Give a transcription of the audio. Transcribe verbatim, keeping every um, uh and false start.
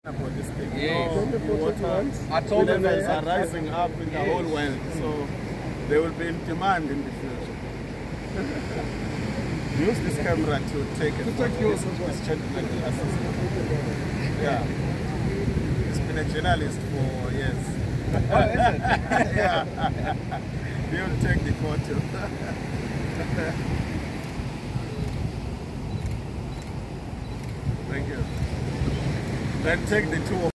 About this thing. Yes. So, the water I told them levels that are rising up in the yes. whole world, so they will be in demand in the future. Use this camera to take it. To take yours as well. This gentleman will assist you. Yeah. He's been a journalist for years. Oh, is it? Yeah. He'll take the photo. Thank you. Then take the tour.